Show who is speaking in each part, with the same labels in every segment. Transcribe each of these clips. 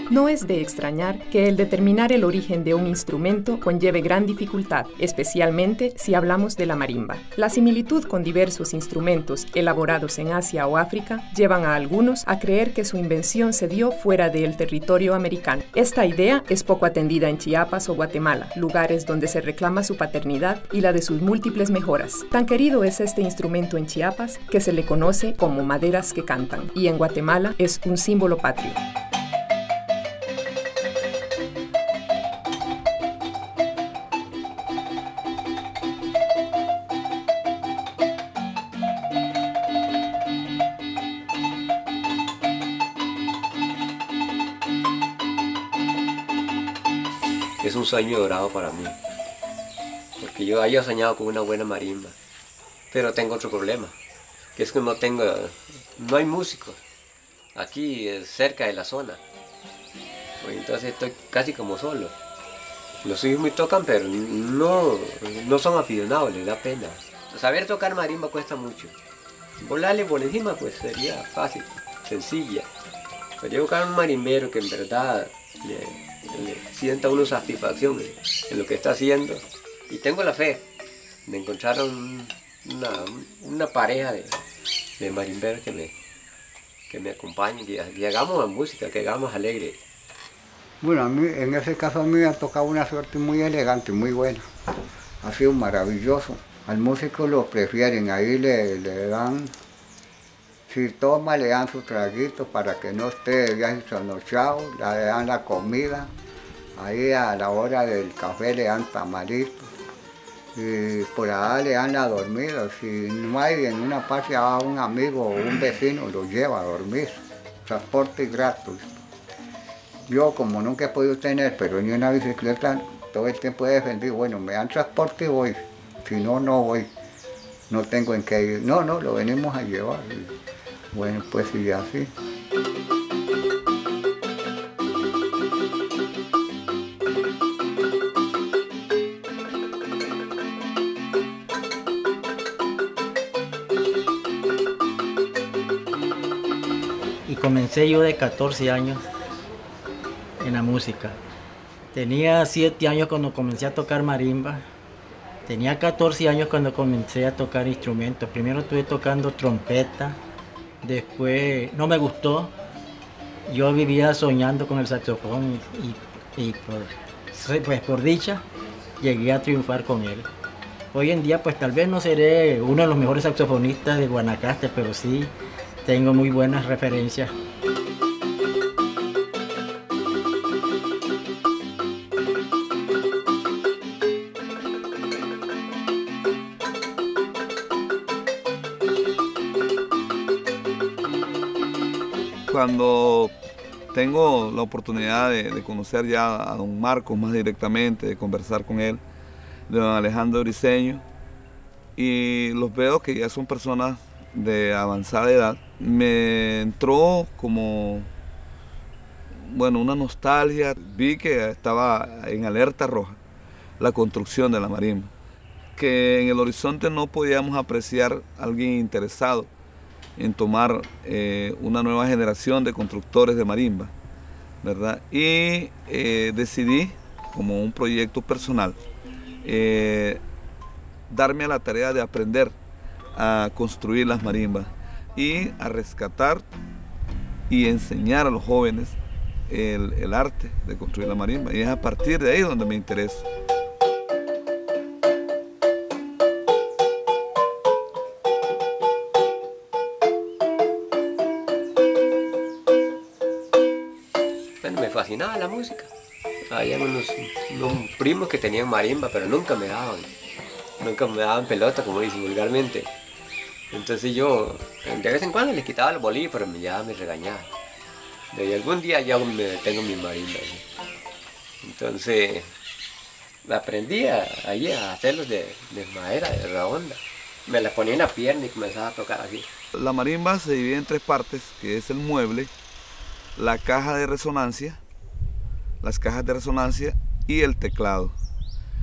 Speaker 1: No es de extrañar que el determinar el origen de un instrumento conlleve gran dificultad, especialmente si hablamos de la marimba. La similitud con diversos instrumentos elaborados en Asia o África llevan a algunos a creer que su invención se dio fuera del territorio americano. Esta idea es poco atendida en Chiapas o Guatemala, lugares donde se reclama su paternidad y la de sus múltiples mejoras. Tan querido es este instrumento en Chiapas que se le conoce como maderas que cantan, y en Guatemala es un símbolo patrio.
Speaker 2: Es un sueño dorado para mí, porque yo había soñado con una buena marimba, pero tengo otro problema, que es que no hay músicos aquí cerca de la zona, pues entonces estoy casi como solo. Los hijos me tocan, pero no son aficionados, les da pena. Saber tocar marimba cuesta mucho, volarle por encima pues sería fácil, sencilla, pero yo buscar un marimbero que en verdad le sienta uno satisfacción en lo que está haciendo, y tengo la fe de encontrar una pareja de marimberos que me acompañen, que hagamos música, que hagamos alegre.
Speaker 3: Bueno, a mí, en ese caso a mí me ha tocado una suerte muy elegante, muy buena, ha sido maravilloso. Al músico lo prefieren, ahí le dan, si toma le dan su traguito para que no esté ya trasnochado, le dan la comida, ahí a la hora del café le dan tamalitos, y por allá le dan la dormida. Si no hay en una parte a un amigo o un vecino lo lleva a dormir, transporte gratuito. Yo como nunca he podido tener, pero ni una bicicleta, todo el tiempo he defendido, bueno, me dan transporte y voy, si no, no voy, no tengo en qué ir, no, lo venimos a llevar. Bueno, pues sí, así.
Speaker 4: Y comencé yo de 14 años en la música. Tenía 7 años cuando comencé a tocar marimba. Tenía 14 años cuando comencé a tocar instrumentos. Primero estuve tocando trompeta. Después no me gustó, yo vivía soñando con el saxofón y por dicha llegué a triunfar con él. Hoy en día pues tal vez no seré uno de los mejores saxofonistas de Guanacaste, pero sí tengo muy buenas referencias.
Speaker 5: Cuando tengo la oportunidad de conocer ya a don Marcos más directamente, de conversar con él, de don Alejandro Briceño, y los veo que ya son personas de avanzada edad, me entró como, bueno, una nostalgia. Vi que estaba en alerta roja la construcción de la marimba, que en el horizonte no podíamos apreciar a alguien interesado en tomar una nueva generación de constructores de marimba, ¿verdad? Y decidí, como un proyecto personal, darme a la tarea de aprender a construir las marimbas y a rescatar y enseñar a los jóvenes el arte de construir la marimba. Y es a partir de ahí donde me interesa.
Speaker 2: Me fascinaba la música. Había unos primos que tenían marimba, pero nunca me daban pelota, como dicen vulgarmente. Entonces yo de vez en cuando les quitaba los bolillos, pero ya me regañaban. Y algún día ya tengo mi marimba. Entonces aprendí a hacerlos de madera, de redonda. Me las ponía en la pierna y comenzaba a tocar así.
Speaker 5: La marimba se divide en 3 partes, que es el mueble, la caja de resonancia, las cajas de resonancia y el teclado.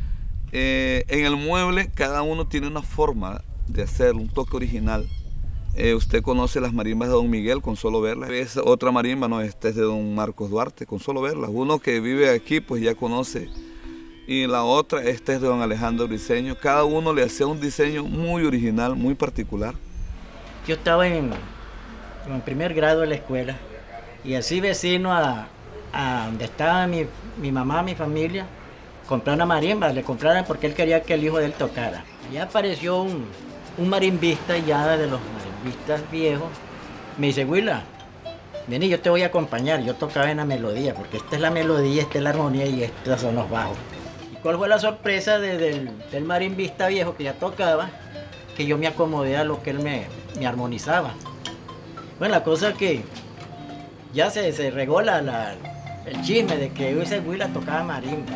Speaker 5: En el mueble cada uno tiene una forma de hacer un toque original Usted conoce las marimbas de Don Miguel con solo verlas. Es otra marimba, no, esta es de Don Marcos Duarte, con solo verlas. Uno que vive aquí pues ya conoce. Y la otra, esta es de Don Alejandro Briceño. Cada uno le hacía un diseño muy original, muy particular.
Speaker 4: Yo estaba en primer grado de la escuela y así vecino a donde estaba mi mamá, mi familia, compré una marimba, le compraron porque él quería que el hijo de él tocara. Ya apareció un marimbista ya de los marimbistas viejos. Me dice, Huila, vení, yo te voy a acompañar. Yo tocaba en la melodía, porque esta es la melodía, esta es la armonía y estos son los bajos. ¿Y cuál fue la sorpresa del marimbista viejo que ya tocaba? Que yo me acomodé a lo que él me armonizaba. Bueno, la cosa que ya se regó el chisme de que ese Huila tocaba marimba.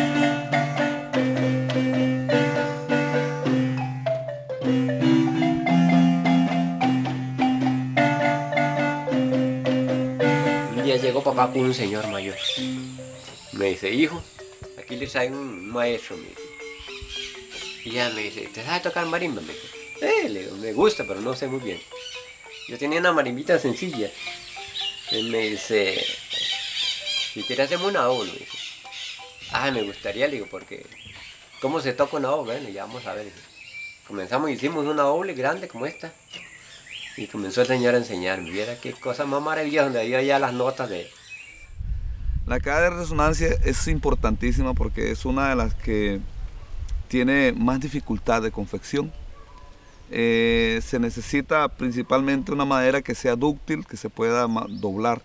Speaker 2: Un día llegó papá con un señor mayor. Me dice, hijo, aquí le trae un maestro. Me dice. Y ya me dice, ¿te sabes tocar marimba? Me dice, le digo, me gusta, pero no sé muy bien. Yo tenía una marimbita sencilla. Él me dice, si quieres hacemos una obra. Me dice, me gustaría, le digo, porque ¿cómo se toca una obra? Bueno, ya vamos a ver. Comenzamos, hicimos una obra grande como esta. Y comenzó el señor a enseñarme. Viera qué cosa más maravillosa, donde había ya las notas de...
Speaker 5: La caja de resonancia es importantísima porque es una de las que tiene más dificultad de confección. Se necesita principalmente una madera que sea dúctil, que se pueda doblar.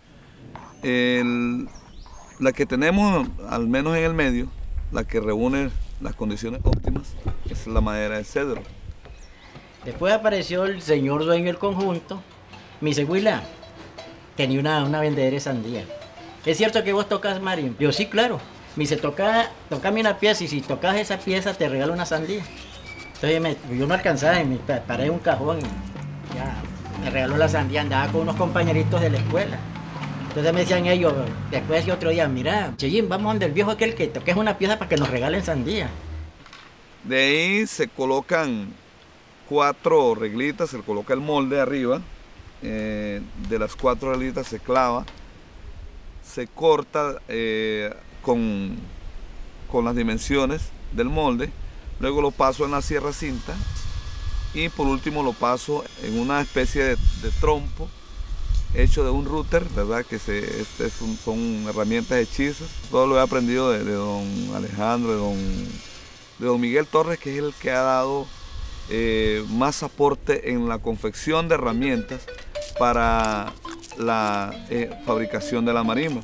Speaker 5: La que tenemos, al menos en el medio, la que reúne las condiciones óptimas, es la madera de cedro.
Speaker 4: Después apareció el señor dueño del conjunto. Me dice, Huila, tenía una vendedera de sandía. ¿Es cierto que vos tocas marimba? Yo, sí, claro. Me dice, tocame una pieza y si tocas esa pieza te regalo una sandía. Entonces yo no alcanzaba y me paré en un cajón y ya me regaló la sandía. Andaba con unos compañeritos de la escuela. Entonces me decían ellos, después de otro día, mira, Cheyín, vamos donde el viejo aquel que toques una pieza para que nos regalen sandía.
Speaker 5: De ahí se colocan 4 reglitas, se coloca el molde arriba. De las 4 reglitas se clava, se corta con las dimensiones del molde. Luego lo paso en la sierra cinta y por último lo paso en una especie de trompo hecho de un router, ¿verdad? Que son herramientas hechizas. Todo lo he aprendido de don Alejandro, de don Miguel Torres, que es el que ha dado más aporte en la confección de herramientas para la fabricación de la marimba.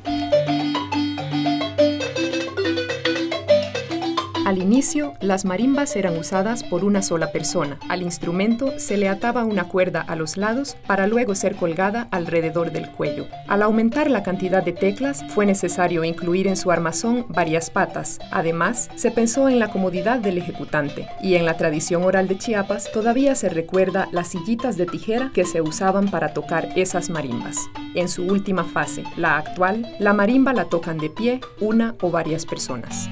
Speaker 1: Al inicio, las marimbas eran usadas por una sola persona. Al instrumento se le ataba una cuerda a los lados para luego ser colgada alrededor del cuello. Al aumentar la cantidad de teclas, fue necesario incluir en su armazón varias patas. Además, se pensó en la comodidad del ejecutante. Y en la tradición oral de Chiapas todavía se recuerda las sillitas de tijera que se usaban para tocar esas marimbas. En su última fase, la actual, la marimba la tocan de pie una o varias personas.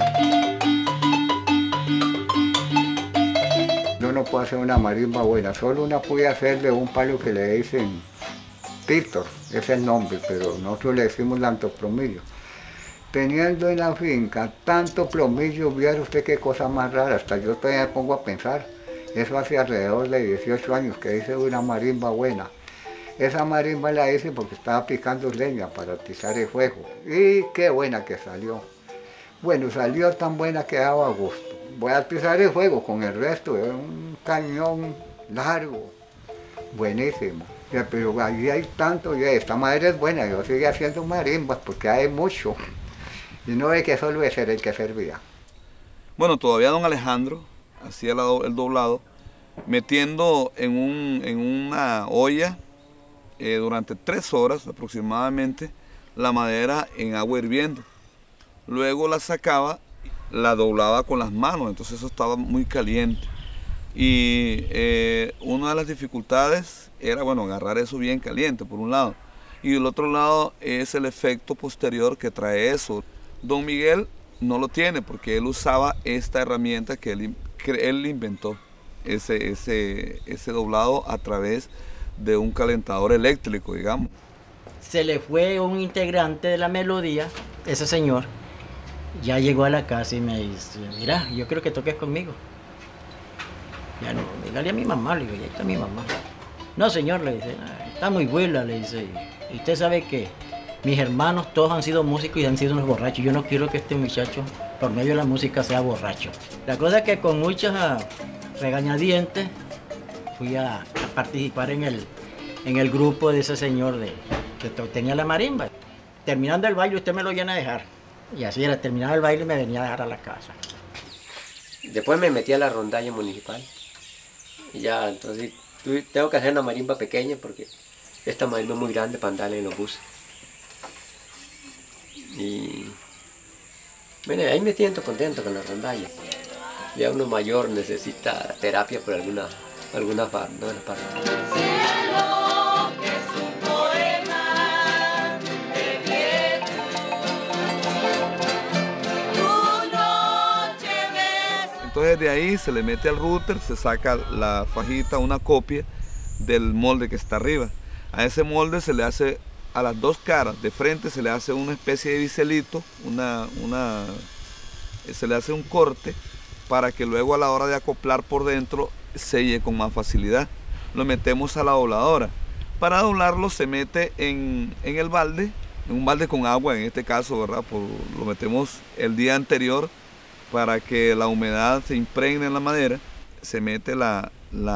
Speaker 3: No puede hacer una marimba buena, solo una puede hacer de un palo que le dicen Tito, ese es el nombre, pero nosotros le decimos lantoplomillo. Teniendo en la finca tanto plomillo, viera usted qué cosa más rara, hasta yo todavía me pongo a pensar. Eso hace alrededor de 18 años que hice una marimba buena. Esa marimba la hice porque estaba picando leña para atizar el fuego. Y qué buena que salió. Bueno, salió tan buena que daba gusto. Voy a atizar el fuego con el resto de un cañón largo, buenísimo. Ya, pero allí hay tanto, ya, esta madera es buena, yo sigo haciendo marimbas porque hay mucho. Y no es que solo ese era el que servía.
Speaker 5: Bueno, todavía don Alejandro hacía el doblado, metiendo en una olla durante 3 horas aproximadamente la madera en agua hirviendo. Luego la sacaba, la doblaba con las manos, entonces eso estaba muy caliente. Y una de las dificultades era, bueno, agarrar eso bien caliente por un lado. Y el otro lado es el efecto posterior que trae eso. Don Miguel no lo tiene porque él usaba esta herramienta que él inventó. ese doblado a través de un calentador eléctrico, digamos.
Speaker 4: Se le fue un integrante de la melodía, ese señor, ya llegó a la casa y me dice, mira, yo creo que toques conmigo. Ya no, dígale a mi mamá, le digo, ya está mi mamá. No, señor, le dice, está muy buena, le dice, y usted sabe que mis hermanos todos han sido músicos y han sido unos borrachos. Yo no quiero que este muchacho, por medio de la música, sea borracho. La cosa es que con muchos regañadientes fui a participar en el grupo de ese señor que tenía la marimba. Terminando el baile, usted me lo viene a dejar. Y así era, terminaba el baile y me venía a dejar a la casa.
Speaker 2: Después me metí a la rondalla municipal. Y ya, entonces, tengo que hacer una marimba pequeña porque esta marimba es muy grande para andarle en los buses. Y bueno, ahí me siento contento con la rondalla. Ya uno mayor necesita terapia por alguna parte.
Speaker 5: Entonces de ahí se le mete al router, se saca la fajita, una copia del molde que está arriba. A ese molde se le hace a las dos caras, de frente se le hace una especie de biselito, se le hace un corte para que luego a la hora de acoplar por dentro selle con más facilidad. Lo metemos a la dobladora. Para doblarlo se mete en el balde, en un balde con agua en este caso, ¿verdad? Lo metemos el día anterior para que la humedad se impregne en la madera. Se mete la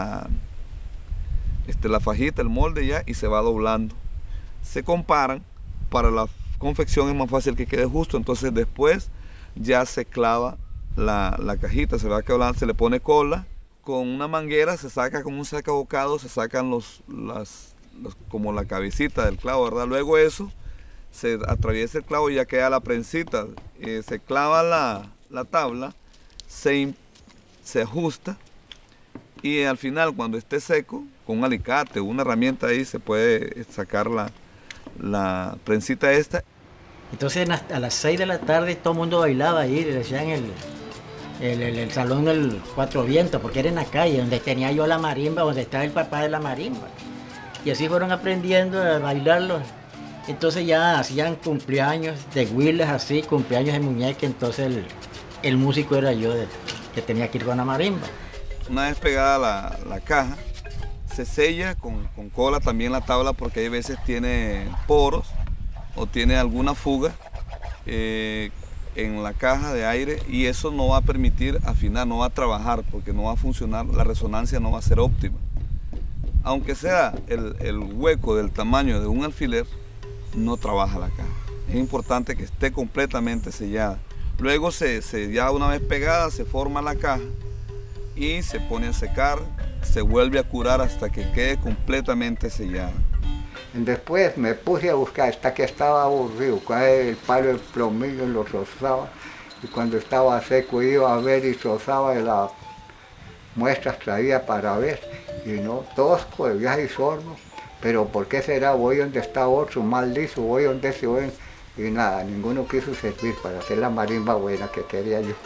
Speaker 5: fajita, el molde ya, y se va doblando. Se comparan, para la confección es más fácil que quede justo, entonces después ya se clava la cajita, se va quebrando, se le pone cola, con una manguera se saca como un sacabocado, se sacan como la cabecita del clavo, ¿verdad? Luego eso, se atraviesa el clavo y ya queda la prensita, se clava la tabla, se ajusta y al final cuando esté seco, con un alicate o una herramienta ahí se puede sacar la prensita esta.
Speaker 4: Entonces a las 6 de la tarde todo el mundo bailaba ahí, le decían el salón del Cuatro Vientos, porque era en la calle donde tenía yo la marimba, donde estaba el papá de la marimba. Y así fueron aprendiendo a bailarlo. Entonces ya hacían cumpleaños de huiles así, cumpleaños de muñeca, entonces el músico era yo que tenía que ir con la marimba.
Speaker 5: Una vez pegada la caja, se sella con cola también la tabla porque hay veces tiene poros o tiene alguna fuga en la caja de aire y eso no va a permitir afinar, no va a trabajar porque no va a funcionar, la resonancia no va a ser óptima. Aunque sea el hueco del tamaño de un alfiler, no trabaja la caja. Es importante que esté completamente sellada. Luego ya una vez pegada se forma la caja y se pone a secar, se vuelve a curar hasta que quede completamente sellada.
Speaker 3: Después me puse a buscar hasta que estaba aburrido, con el palo de plomillo lo rozaba y cuando estaba seco iba a ver y rozaba y las muestras traía para ver y no, tosco de viaje y sordo, pero ¿por qué será? Voy donde está otro, más liso, voy donde se ven y nada, ninguno quiso servir para hacer la marimba buena que quería yo.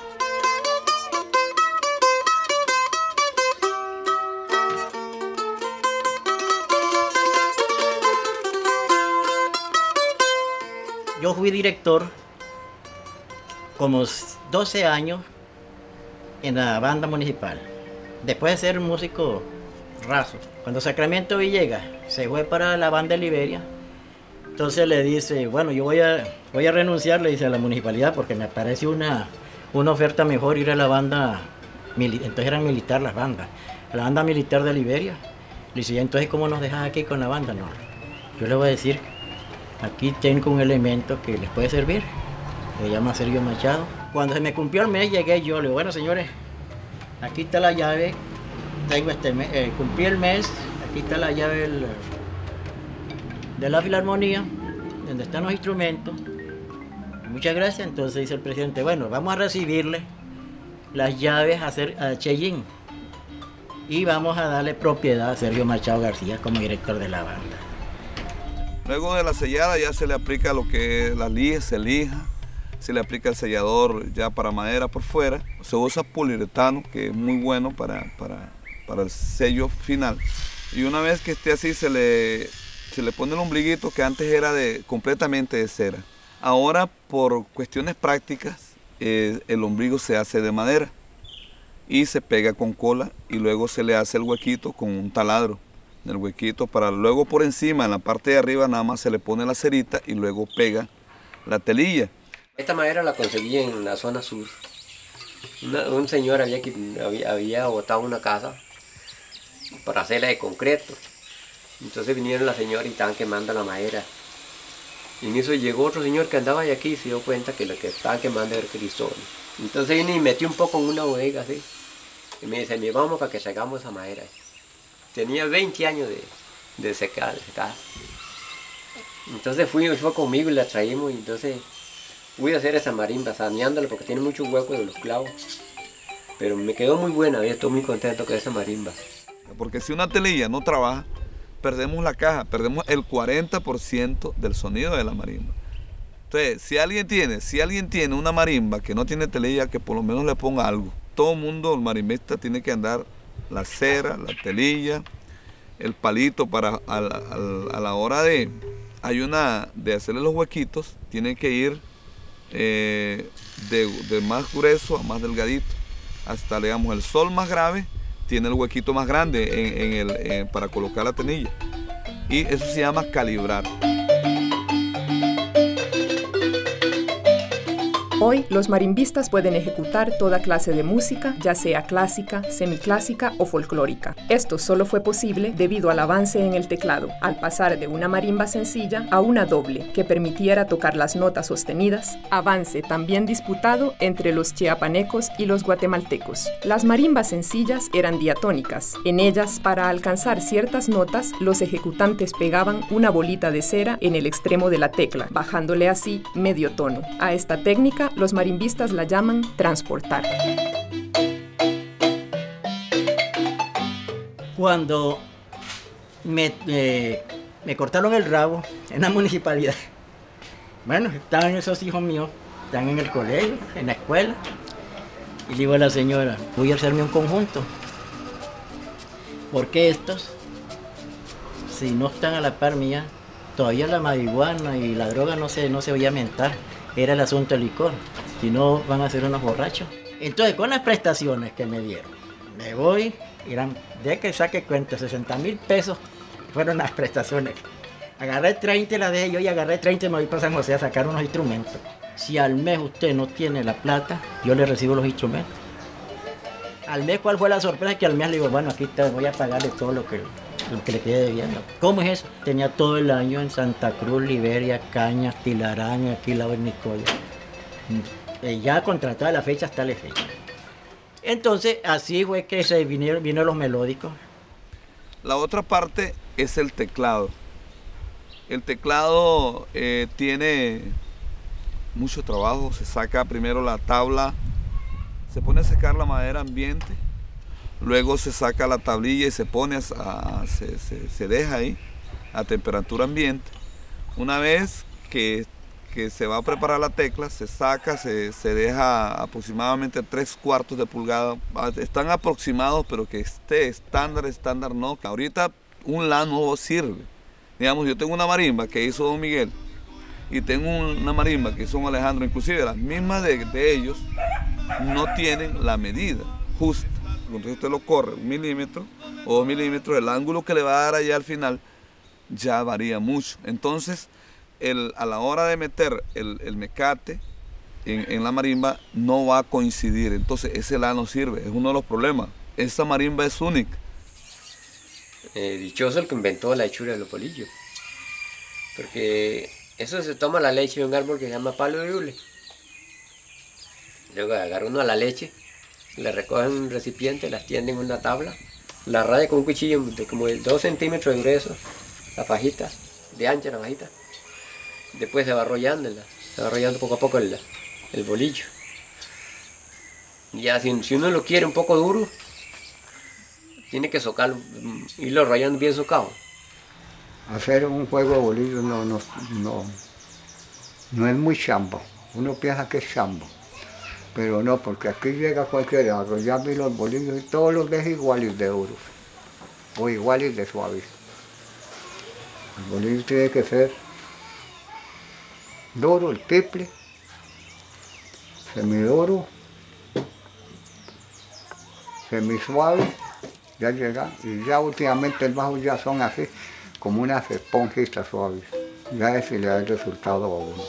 Speaker 4: Yo fui director como 12 años en la banda municipal. Después de ser músico raso. Cuando Sacramento Villegas se fue para la banda de Liberia, entonces le dice, bueno, yo voy a renunciar, le dice a la municipalidad, porque me parece una oferta mejor ir a la banda, entonces eran militar las bandas, a la banda militar de Liberia. Le dice, entonces ¿cómo nos dejas aquí con la banda? No, yo le voy a decir, aquí tengo un elemento que les puede servir, se llama Sergio Machado. Cuando se me cumplió el mes llegué yo, le digo, bueno señores, aquí está la llave, tengo cumplí el mes, aquí está la llave de la Filarmonía, donde están los instrumentos. Muchas gracias. Entonces dice el presidente, bueno, vamos a recibirle las llaves a Cheyín y vamos a darle propiedad a Sergio Machado García como director de la banda.
Speaker 5: Luego de la sellada ya se le aplica lo que es la lija, se lija, se le aplica el sellador ya para madera por fuera. Se usa poliuretano, que es muy bueno para para el sello final. Y una vez que esté así se le pone el ombliguito, que antes era completamente de cera. Ahora, por cuestiones prácticas, el ombligo se hace de madera y se pega con cola, y luego se le hace el huequito con un taladro. El huequito, para luego por encima, en la parte de arriba, nada más se le pone la cerita y luego pega la telilla.
Speaker 2: Esta madera la conseguí en la zona sur. Un señor había botado una casa para hacerla de concreto. Entonces vinieron las señoras y estaban quemando la madera. Y en eso llegó otro señor que andaba aquí y se dio cuenta que lo que estaban quemando era el crisol. Entonces vine y metí un poco en una bodega así. Y me dice, vamos para que sacamos esa madera. Tenía 20 años de secar. Entonces fue conmigo y la traímos, y entonces pude hacer esa marimba, saneándola porque tiene muchos huecos de los clavos. Pero me quedó muy buena, y estoy muy contento con esa marimba.
Speaker 5: Porque si una telilla no trabaja, perdemos la caja, perdemos el 40% del sonido de la marimba. Entonces, si alguien tiene una marimba que no tiene telilla, que por lo menos le ponga algo. Todo el mundo, el marimbista, tiene que andar la cera, la telilla, el palito para a la hora de hacerle los huequitos, tiene que ir de más grueso a más delgadito, hasta, digamos, el sol más grave tiene el huequito más grande para colocar la tenilla, y eso se llama calibrar.
Speaker 1: Hoy, los marimbistas pueden ejecutar toda clase de música, ya sea clásica, semiclásica o folclórica. Esto solo fue posible debido al avance en el teclado, al pasar de una marimba sencilla a una doble, que permitiera tocar las notas sostenidas, avance también disputado entre los chiapanecos y los guatemaltecos. Las marimbas sencillas eran diatónicas. En ellas, para alcanzar ciertas notas, los ejecutantes pegaban una bolita de cera en el extremo de la tecla, bajándole así medio tono. A esta técnica, los marimbistas la llaman transportar.
Speaker 4: Cuando me cortaron el rabo en la municipalidad, bueno, estaban esos hijos míos, están en el colegio, en la escuela, y le digo a la señora, voy a hacerme un conjunto, porque estos, si no están a la par mía, todavía la marihuana y la droga no se voy a mentar. Era el asunto del licor, si no van a ser unos borrachos. Entonces, con las prestaciones que me dieron, me voy, eran, de que saque cuenta, 60,000 pesos fueron las prestaciones. Agarré 30 y la dejé yo, y agarré 30 y me voy para San José a sacar unos instrumentos. Si al mes usted no tiene la plata, yo le recibo los instrumentos. Al mes, ¿cuál fue la sorpresa? Que al mes le digo, bueno, aquí te voy a pagarle todo lo que le quede debiendo. ¿Cómo es eso? Tenía todo el año en Santa Cruz, Liberia, Cañas, Tilarán, aquí la Nicoya. Ya contratada la fecha hasta la fecha. Entonces, así fue que vino los melódicos.
Speaker 5: La otra parte es el teclado. El teclado tiene mucho trabajo. Se saca primero la tabla, se pone a secar la madera ambiente. Luego se saca la tablilla y se pone se deja ahí a temperatura ambiente. Una vez que se va a preparar la tecla, se saca, se deja aproximadamente 3/4 de pulgada. Están aproximados, pero que esté estándar no. Ahorita un la no sirve. Digamos, yo tengo una marimba que hizo Don Miguel y tengo una marimba que hizo Don Alejandro. Inclusive las mismas de ellos no tienen la medida justa. Entonces usted lo corre 1 milímetro o 2 milímetros, el ángulo que le va a dar allá al final ya varía mucho. Entonces, a la hora de meter el mecate en la marimba no va a coincidir. Entonces ese la no sirve, es uno de los problemas. Esa marimba es única.
Speaker 2: Dichoso el que inventó la hechura de los bolillos. Porque eso se toma la leche de un árbol que se llama palo de hule. Luego agarra uno a la leche, le recogen un recipiente, las tienden en una tabla, la raya con un cuchillo de como 2 centímetros de grueso, la fajita, de ancha la fajita. Después se va arrollando poco a poco el bolillo. Ya si uno lo quiere un poco duro, tiene que socarlo, irlo rayando bien socado.
Speaker 3: Hacer un juego de bolillo no es muy chambo. Uno piensa que es chambo. Pero no, porque aquí llega cualquiera a arrollarme los bolillos y todos los deja iguales de duros o iguales de suaves. El bolillo tiene que ser duro, el triple, semiduro, semisuave, ya llega. Y ya últimamente el bajo ya son así, como unas esponjitas suaves. Ya ese le da el resultado a uno.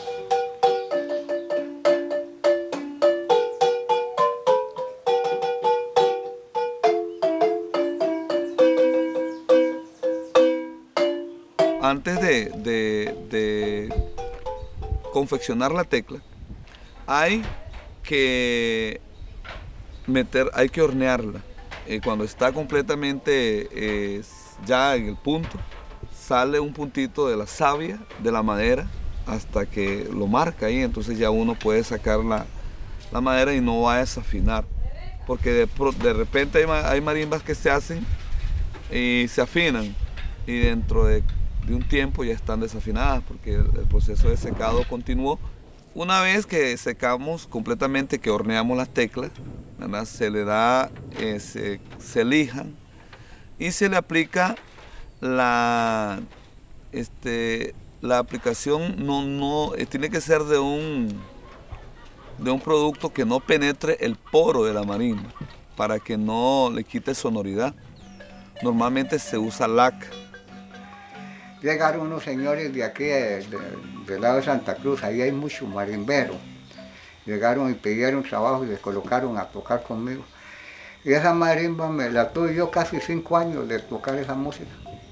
Speaker 5: Antes de confeccionar la tecla, hay que hornearla. Cuando está completamente ya en el punto, sale un puntito de la savia de la madera hasta que lo marca ahí, entonces ya uno puede sacar la madera y no va a desafinar. Porque de repente hay marimbas que se hacen y se afinan y dentro de un tiempo ya están desafinadas porque el proceso de secado continuó. Una vez que secamos completamente, que horneamos las teclas, ¿verdad? Se le da, se lijan y se le aplica la aplicación, tiene que ser de un producto que no penetre el poro de la marimba para que no le quite sonoridad. Normalmente se usa laca.
Speaker 3: Llegaron unos señores de aquí, del lado de Santa Cruz, ahí hay muchos marimberos. Llegaron y pidieron trabajo y les colocaron a tocar conmigo. Y esa marimba me la tuve yo casi 5 años de tocar esa música.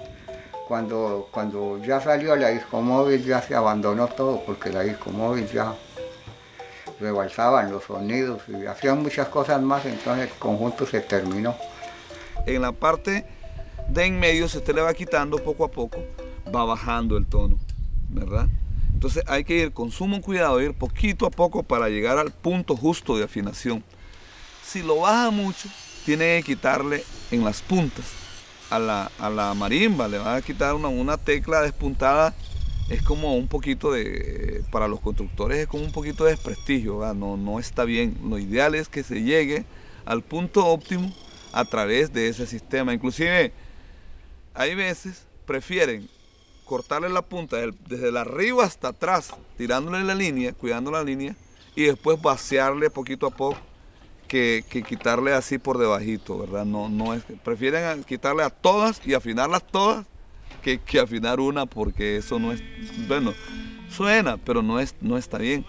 Speaker 3: Cuando ya salió la disco móvil ya se abandonó todo, porque la disco móvil ya rebalsaban los sonidos y hacían muchas cosas más, entonces el conjunto se terminó.
Speaker 5: En la parte de en medio, si usted le va quitando poco a poco, va bajando el tono, ¿verdad? Entonces hay que ir con sumo cuidado, ir poquito a poco para llegar al punto justo de afinación. Si lo baja mucho, tiene que quitarle en las puntas a la marimba, le va a quitar una tecla despuntada, es como un poquito para los constructores es como un poquito de desprestigio, ¿verdad? No está bien. Lo ideal es que se llegue al punto óptimo a través de ese sistema. Inclusive hay veces prefieren cortarle la punta desde el arriba hasta atrás, tirándole la línea, cuidando la línea, y después vaciarle poquito a poco que quitarle así por debajito, ¿verdad? Prefieren quitarle a todas y afinarlas todas que afinar una, porque eso no es, bueno, suena, pero no está bien.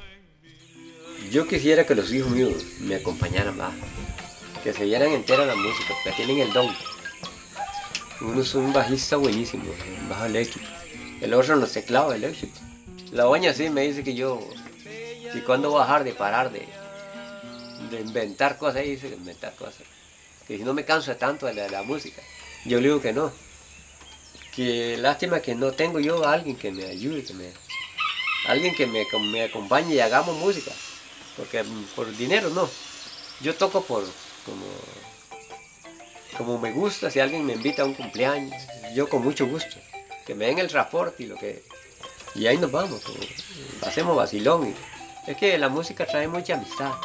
Speaker 2: Yo quisiera que los hijos míos me acompañaran más, que se dieran entera la música, porque tienen el don. Uno es un bajista buenísimo, un bajo eléctrico. El otro en los teclados eléctricos. La doña sí me dice que cuando voy a dejar de parar de inventar cosas, dice que inventar cosas. Que si no me canso tanto de la música. Yo le digo que no. Que lástima que no tengo yo a alguien que me ayude, alguien que me acompañe y hagamos música. Porque por dinero no. Yo toco como me gusta, si alguien me invita a un cumpleaños, yo con mucho gusto. Que me den el transporte y ahí nos vamos, hacemos vacilón. Es que la música trae mucha amistad.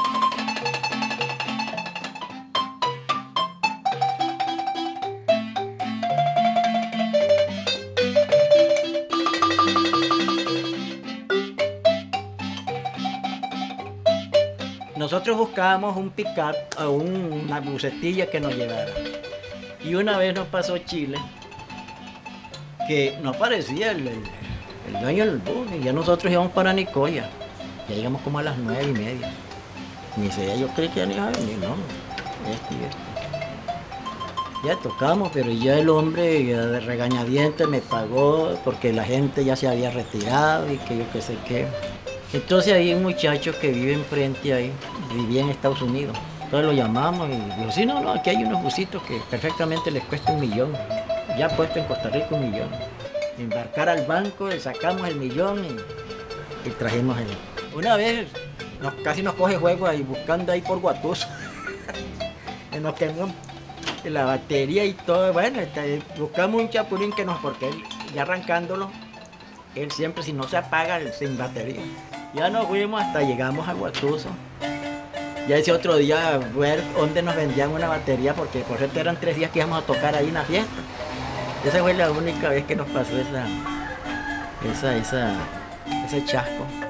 Speaker 4: Nosotros buscábamos un pick-up o una bucetilla que nos llevara. Y una vez nos pasó Chile, que no aparecía el dueño del bus, y ya nosotros íbamos para Nicoya. Ya llegamos como a las 9:30. Ni sé, yo creí que ya no iba a venir, no. Ya tocamos, pero ya el hombre ya de regañadientes me pagó porque la gente ya se había retirado y que yo qué sé qué. Entonces había un muchacho que vive enfrente ahí, vivía en Estados Unidos. Entonces lo llamamos y dijo, sí, no, aquí hay unos busitos que perfectamente les cuesta $1 millón. Ya puesto en Costa Rica $1 millón. Embarcar al banco, le sacamos el millón y trajimos el... Una vez casi nos coge juego ahí buscando ahí por Guatuso. Nos quemó la batería y todo. Bueno, buscamos un chapulín porque él, ya arrancándolo, él siempre si no se apaga sin batería. Ya nos fuimos hasta llegamos a Guatuso. Ya ese otro día ver dónde nos vendían una batería, porque por cierto eran 3 días que íbamos a tocar ahí en la fiesta. Esa fue la única vez que nos pasó ese chasco.